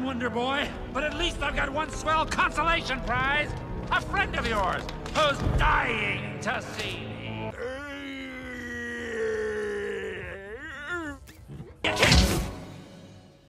Wonder Boy, but at least I've got one swell consolation prize. A friend of yours who's dying to see me.